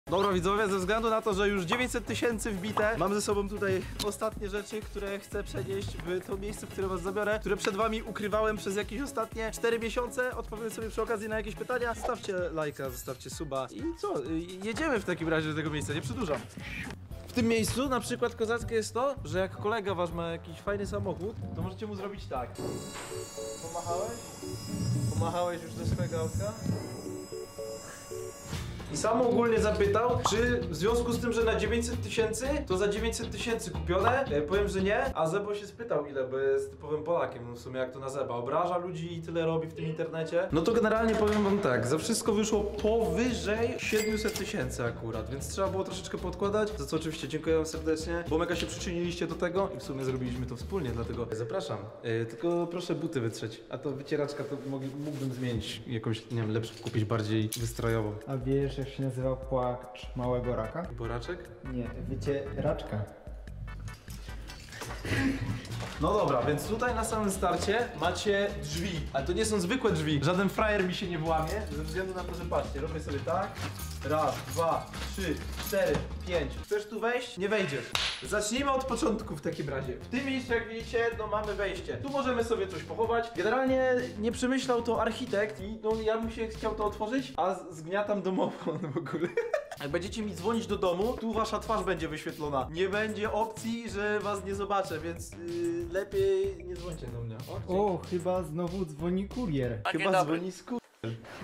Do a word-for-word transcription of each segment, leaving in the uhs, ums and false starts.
Dobra widzowie, ze względu na to, że już dziewięćset tysięcy wbite, mam ze sobą tutaj ostatnie rzeczy, które chcę przenieść w to miejsce, w które was zabiorę, które przed wami ukrywałem przez jakieś ostatnie cztery miesiące. Odpowiem sobie przy okazji na jakieś pytania. Zostawcie lajka, zostawcie suba i co? Jedziemy w takim razie do tego miejsca, nie przedłużam. W tym miejscu na przykład kozackie jest to, że jak kolega wasz ma jakiś fajny samochód, to możecie mu zrobić tak. Pomachałeś? Pomachałeś już do swojego autka? I sam ogólnie zapytał, czy w związku z tym, że na dziewięćset tysięcy, to za dziewięćset tysięcy kupione? Ja powiem, że nie, a Zebo się spytał ile, bo jest typowym Polakiem, no w sumie jak to na Zeba, obraża ludzi i tyle robi w tym internecie. No to generalnie powiem wam tak, za wszystko wyszło powyżej siedmiuset tysięcy akurat, więc trzeba było troszeczkę podkładać, za co oczywiście dziękuję wam serdecznie, bo mega się przyczyniliście do tego i w sumie zrobiliśmy to wspólnie, dlatego zapraszam. Yy, tylko proszę buty wytrzeć, a to wycieraczka to mógłbym zmienić, jakąś, nie wiem, lepszą kupić, bardziej wystrojową. A wiesz, jak się nazywa płacz małego raka? Boraczek? Nie, wycieraczka. No dobra, więc tutaj na samym starcie macie drzwi, ale to nie są zwykłe drzwi. Żaden frajer mi się nie włamie, ze względu na to, że patrzcie, robię sobie tak. Raz, dwa, trzy, cztery, pięć. Chcesz tu wejść? Nie wejdziesz. Zacznijmy od początku w takim razie. W tym miejscu, jak widzicie, no mamy wejście. Tu możemy sobie coś pochować. Generalnie nie przemyślał to architekt i no ja bym się chciał to otworzyć, a zgniatam domofon w ogóle. Jak będziecie mi dzwonić do domu, tu wasza twarz będzie wyświetlona. Nie będzie opcji, że was nie zobaczę, więc yy, lepiej nie dzwońcie do mnie. O, o, chyba znowu dzwoni kurier. Chyba dzwoni z kur...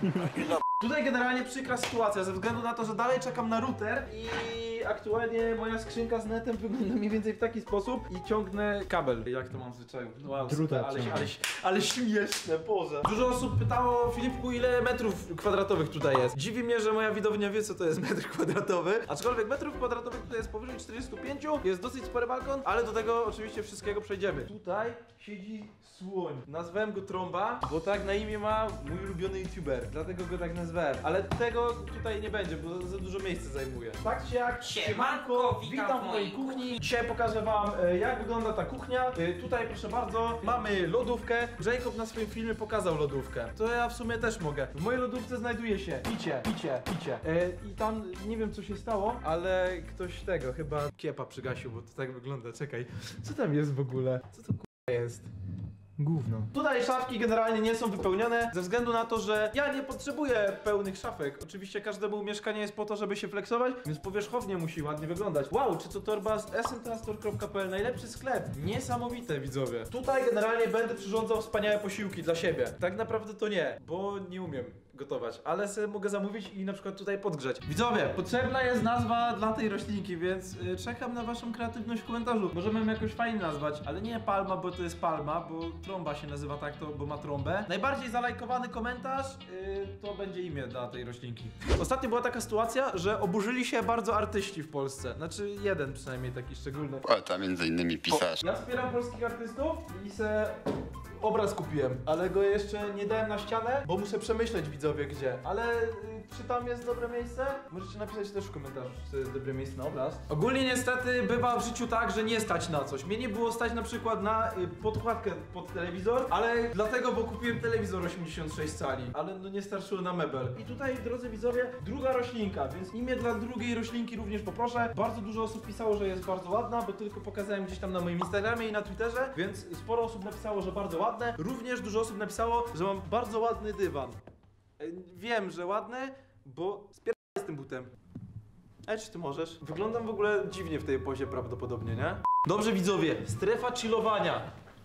Tutaj generalnie przykra sytuacja, ze względu na to, że dalej czekam na router i aktualnie moja skrzynka z netem wygląda mniej więcej w taki sposób i ciągnę kabel. Jak to mam w zwyczaju? Wow, super, ale, ale, ale śmieszne, Boże. Dużo osób pytało, Filipku, ile metrów kwadratowych tutaj jest. Dziwi mnie, że moja widownia wie, co to jest metr kwadratowy, aczkolwiek metrów kwadratowych tutaj jest powyżej czterdziestu pięciu, jest dosyć spory balkon, ale do tego oczywiście wszystkiego przejdziemy. Tutaj siedzi słoń. Nazwałem go Trąba, bo tak na imię ma mój ulubiony youtuber, dlatego go tak nazwałem. Ale tego tutaj nie będzie, bo za dużo miejsca zajmuje. Tak czy jak, siemanko, witam w mojej kuchni. Dzisiaj pokażę wam, jak wygląda ta kuchnia. Tutaj, proszę bardzo, mamy lodówkę. Jacob na swoim filmie pokazał lodówkę. To ja w sumie też mogę. W mojej lodówce znajduje się picie, picie, picie. I tam nie wiem, co się stało, ale ktoś tego chyba kiepa przygasił, bo to tak wygląda. Czekaj, co tam jest w ogóle? Co to k***a jest? Gówno. Tutaj szafki generalnie nie są wypełnione ze względu na to, że ja nie potrzebuję pełnych szafek. Oczywiście każdemu mieszkanie jest po to, żeby się flexować, więc powierzchownie musi ładnie wyglądać. Wow, czy to torba z s m transport kropka p l, najlepszy sklep. Niesamowite, widzowie. Tutaj generalnie będę przyrządzał wspaniałe posiłki dla siebie. Tak naprawdę to nie, bo nie umiem gotować, ale sobie mogę zamówić i na przykład tutaj podgrzać. Widzowie, potrzebna jest nazwa dla tej roślinki, więc yy, czekam na waszą kreatywność w komentarzu. Możemy ją jakoś fajnie nazwać, ale nie palma, bo to jest palma, bo trąba się nazywa tak, to, bo ma trąbę. Najbardziej zalajkowany komentarz yy, to będzie imię dla tej roślinki. Ostatnio była taka sytuacja, że oburzyli się bardzo artyści w Polsce. Znaczy jeden przynajmniej taki szczególny. Poeta, między innymi pisarz. Ja wspieram polskich artystów i se obraz kupiłem, ale go jeszcze nie dałem na ścianę, bo muszę przemyśleć, widzowie, gdzie. Ale y, czy tam jest dobre miejsce? Możecie napisać też w komentarzu, czy to jest dobre miejsce na obraz. Ogólnie niestety bywa w życiu tak, że nie stać na coś. Mnie nie było stać na przykład na y, podkładkę pod telewizor, ale dlatego, bo kupiłem telewizor osiemdziesiąt sześć cali, ale no nie starczyło na mebel. I tutaj, drodzy widzowie, druga roślinka, więc imię dla drugiej roślinki również poproszę. Bardzo dużo osób pisało, że jest bardzo ładna, bo tylko pokazałem gdzieś tam na moim Instagramie i na Twitterze, więc sporo osób napisało, że bardzo ładna. Ładne. Również dużo osób napisało, że mam bardzo ładny dywan. Wiem, że ładny, bo spierdolę z tym butem. Ej, czy ty możesz? Wyglądam w ogóle dziwnie w tej pozie prawdopodobnie, nie? Dobrze, widzowie, strefa chillowania.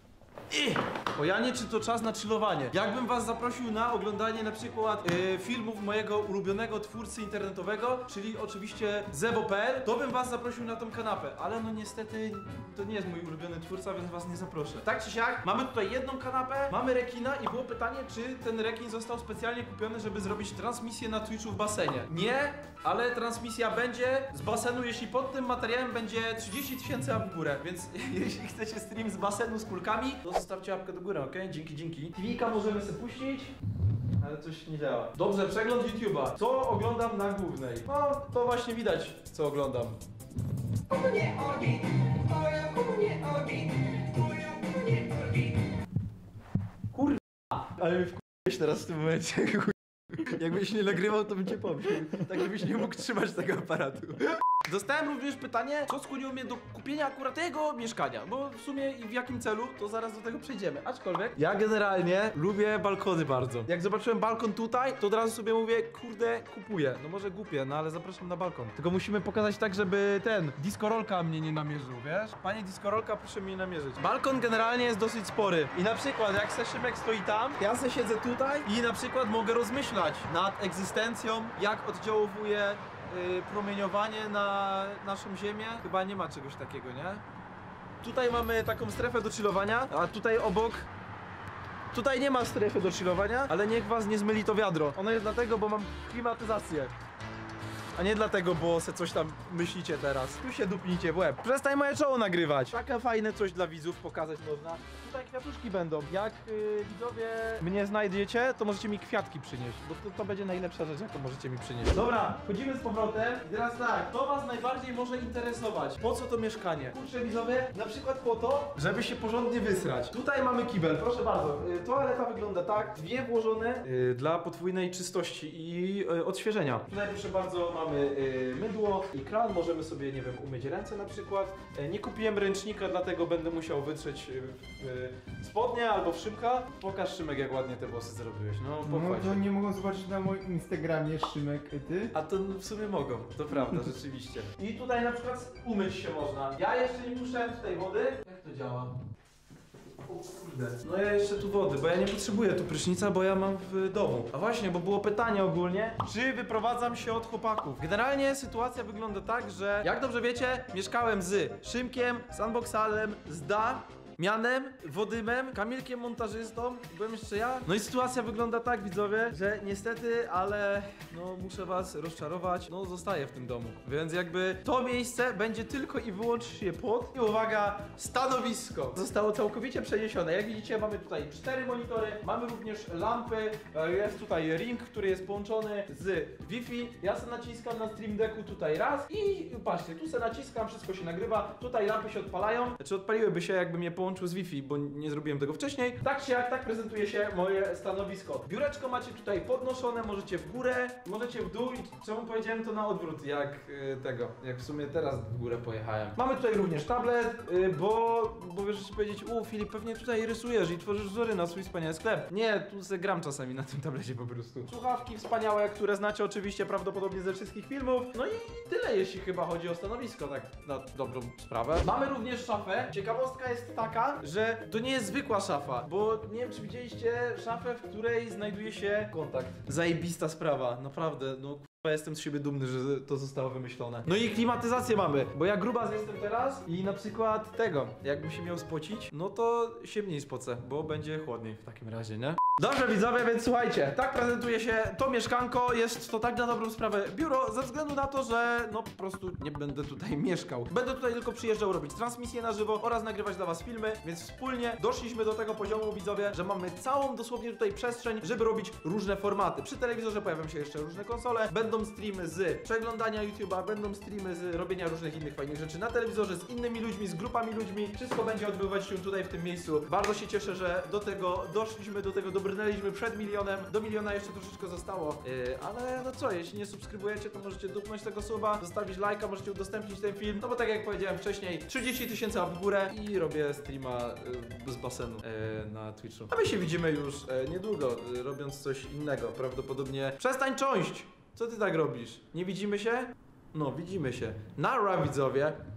I o Janie, czy to czas na chillowanie? Jakbym was zaprosił na oglądanie na przykład yy, filmów mojego ulubionego twórcy internetowego, czyli oczywiście Zebo kropka p l, to bym was zaprosił na tą kanapę, ale no niestety to nie jest mój ulubiony twórca, więc was nie zaproszę. Tak czy siak, mamy tutaj jedną kanapę, mamy rekina i było pytanie, czy ten rekin został specjalnie kupiony, żeby zrobić transmisję na Twitchu w basenie. Nie, ale transmisja będzie z basenu, jeśli pod tym materiałem będzie trzydzieści tysięcy w górę, więc jeśli chcecie stream z basenu z kulkami, to zostawcie łapkę do góry, ok? Dzięki, dzięki. T V-ka możemy sobie puścić, ale coś nie działa. Dobrze, przegląd YouTube'a. Co oglądam na głównej? No, to właśnie widać, co oglądam. Kurwa, ale mnie wkurwiłeś teraz w tym momencie. Jakbyś nie nagrywał, to bym cię pobił. Tak żebyś nie mógł trzymać tego aparatu. Dostałem również pytanie, co skłoniło mnie do kupienia akurat tego mieszkania, bo w sumie i w jakim celu, to zaraz do tego przejdziemy. Aczkolwiek ja generalnie lubię balkony bardzo. Jak zobaczyłem balkon tutaj, to od razu sobie mówię, kurde, kupuję. No może głupie, no ale zapraszam na balkon. Tylko musimy pokazać tak, żeby ten discorolka mnie nie namierzył, wiesz? Panie discorolka, proszę mnie namierzyć. Balkon generalnie jest dosyć spory. I na przykład jak se Szymek stoi tam, ja se siedzę tutaj i na przykład mogę rozmyślać nad egzystencją, jak oddziałuje Yy, promieniowanie na naszą ziemię. Chyba nie ma czegoś takiego, nie? Tutaj mamy taką strefę do chillowania, a tutaj obok tutaj nie ma strefy do chillowania, ale niech was nie zmyli to wiadro. Ono jest dlatego, bo mam klimatyzację. A nie dlatego, bo se coś tam myślicie teraz. Tu się dupnijcie w łeb. Przestań moje czoło nagrywać. Takie fajne coś dla widzów pokazać można. Tutaj kwiatuszki będą. Jak yy, widzowie mnie znajdziecie, to możecie mi kwiatki przynieść. Bo to, to będzie najlepsza rzecz, jaką możecie mi przynieść. Dobra, chodzimy z powrotem. I teraz tak, to was najbardziej może interesować. Po co to mieszkanie? Kurczę widzowie, na przykład po to, żeby się porządnie wysrać. Tutaj mamy kibel, proszę bardzo. Yy, toaleta wygląda tak. Dwie włożone yy, dla podwójnej czystości i yy, odświeżenia. Tutaj proszę bardzo mamy y, mydło i kran, możemy sobie, nie wiem, umyć ręce na przykład. Y, nie kupiłem ręcznika, dlatego będę musiał wytrzeć y, y, spodnie albo w Szymka. Pokaż, Szymek, jak ładnie te włosy zrobiłeś. No, No pochwal to się. nie mogą zobaczyć na moim Instagramie, Szymek, ty? A to w sumie mogą, to prawda, rzeczywiście. I tutaj na przykład umyć się można. Ja jeszcze nie puszczałem tutaj wody. Jak to działa? O kurde. No ja jeszcze tu wody, bo ja nie potrzebuję tu prysznica, bo ja mam w domu. A właśnie, bo było pytanie ogólnie, czy wyprowadzam się od chłopaków. Generalnie sytuacja wygląda tak, że jak dobrze wiecie, mieszkałem z Szymkiem, z Unboxalem, z Da, Mianem, Wodymem, Kamilkiem montażystą, byłem jeszcze ja. No i sytuacja wygląda tak, widzowie, że niestety, ale no muszę was rozczarować, no zostaję w tym domu. Więc jakby to miejsce będzie tylko i wyłącznie pod, i uwaga, stanowisko. Zostało całkowicie przeniesione. Jak widzicie, mamy tutaj cztery monitory, mamy również lampy, jest tutaj ring, który jest połączony z Wi-Fi. Ja sobie naciskam na Stream Decku tutaj raz i patrzcie, tu sobie naciskam, wszystko się nagrywa, tutaj lampy się odpalają. Znaczy odpaliłyby się, jakby mnie połączył z Wi-Fi, bo nie zrobiłem tego wcześniej. Tak się jak tak prezentuje się moje stanowisko. Biureczko macie tutaj podnoszone, możecie w górę, możecie w dół i czemu powiedziałem to na odwrót, jak y, tego, jak w sumie teraz w górę pojechałem. Mamy tutaj również tablet, y, bo, bo wiesz, powiedzieć, u Filip, pewnie tutaj rysujesz i tworzysz wzory na swój wspaniały sklep. Nie, tu se gram czasami na tym tablecie po prostu. Słuchawki wspaniałe, które znacie oczywiście prawdopodobnie ze wszystkich filmów. No i tyle, jeśli chyba chodzi o stanowisko, tak na dobrą sprawę. Mamy również szafę. Ciekawostka jest taka, że to nie jest zwykła szafa, bo nie wiem, czy widzieliście szafę, w której znajduje się kontakt. Zajebista sprawa, naprawdę, no k***a, jestem z siebie dumny, że to zostało wymyślone. No i klimatyzację mamy, bo ja grubas jestem teraz i na przykład tego, jakbym się miał spocić, no to się mniej spocę, bo będzie chłodniej w takim razie, nie? Dobrze widzowie, więc słuchajcie, tak prezentuje się to mieszkanko, jest to tak na dobrą sprawę biuro, ze względu na to, że no po prostu nie będę tutaj mieszkał. Będę tutaj tylko przyjeżdżał robić transmisje na żywo oraz nagrywać dla was filmy, więc wspólnie doszliśmy do tego poziomu, widzowie, że mamy całą dosłownie tutaj przestrzeń, żeby robić różne formaty. Przy telewizorze pojawią się jeszcze różne konsole, będą streamy z przeglądania YouTube'a, będą streamy z robienia różnych innych fajnych rzeczy na telewizorze, z innymi ludźmi, z grupami ludźmi. Wszystko będzie odbywać się tutaj w tym miejscu. Bardzo się cieszę, że do tego doszliśmy, do tego dobrnęliśmy przed milionem. Do miliona jeszcze troszeczkę zostało, yy, ale no co, jeśli nie subskrybujecie, to możecie dupnąć tego suba, zostawić lajka, możecie udostępnić ten film, no bo tak jak powiedziałem wcześniej, trzydzieści tysięcy w górę i robię streama yy, z basenu yy, na Twitchu. A my się widzimy już yy, niedługo, yy, robiąc coś innego, prawdopodobnie. Przestań cząść! Co ty tak robisz? Nie widzimy się? No, widzimy się. Nara, widzowie!